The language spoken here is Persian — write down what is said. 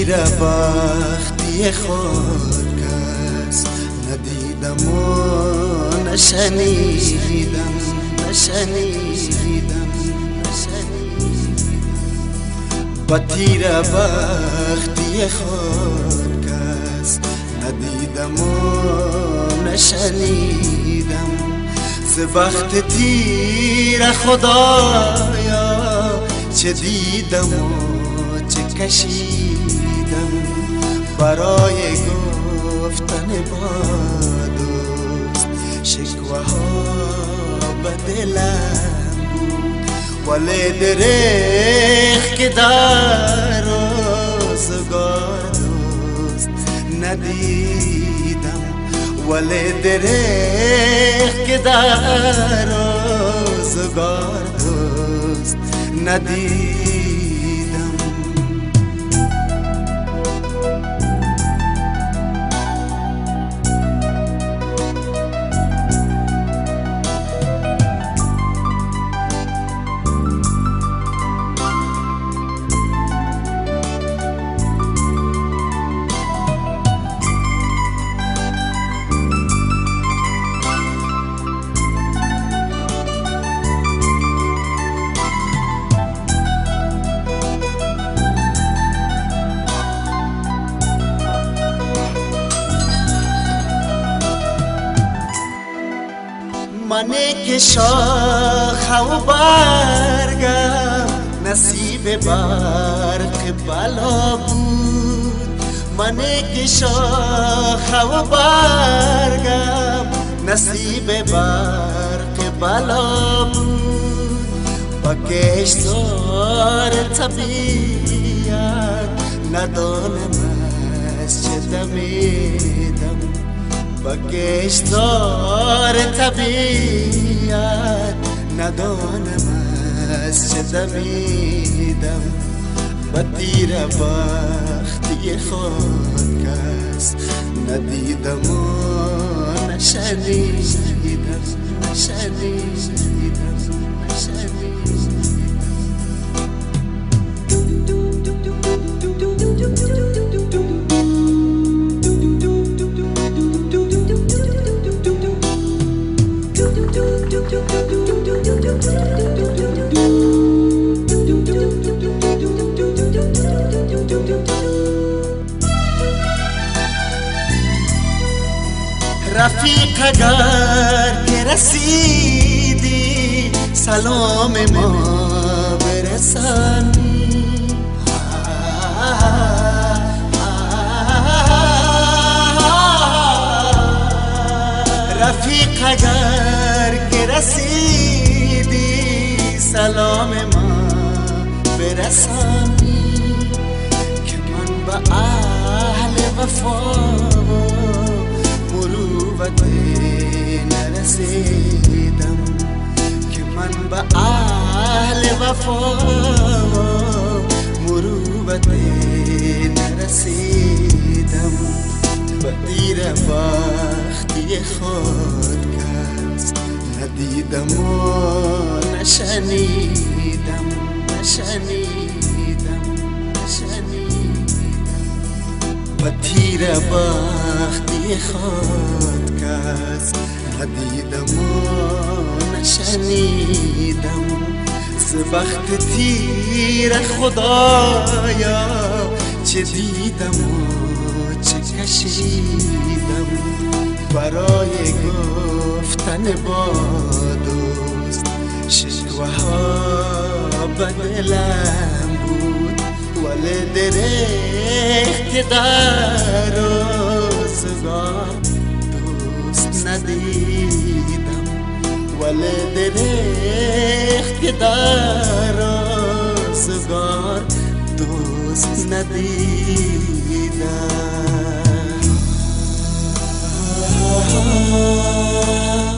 تیر بختی خود کس ندیدم و نشنیدم با تیر بختی خود کس ندیدم و نشنیدم ز بخت تیر خدایا چه دیدم و چه کشیدم برای گفتن با دوست شکوه ها به دلم بود ولی درخ که در روزگار دوست ندیدم ولی درخ که در روزگار دوست ندیدم منه که شاخه و برگم نصیب برق بلا بود منه که شاخه و برگم نصیب برق بلا بود با کشتار طبیعت ندانم از چه دمیدم با کشتار طبیعت ندانم از چه دمیدم با تیر بختی خود کس ندیدم و نشنیدم رفیق اگر که رسیدی سلام ما برسانی رفیق اگر که رسیدی سلام ما برسانی که من به اهل وفا مروت نرسیدم که من به اهل وفا مروت نرسیدم با تیر بختی خود کس ندیدم و نشنیدم با تیر بختی خود کس ندیدم و نشنیدم ز بخت تیر خدایا چه دیدم و چه کشیدم برای گفتن با دوست شکوه ها به دلم بود ولی درخت که در روزگار دوست ندیدم ولی درخت که در روزگار دوست ندیدم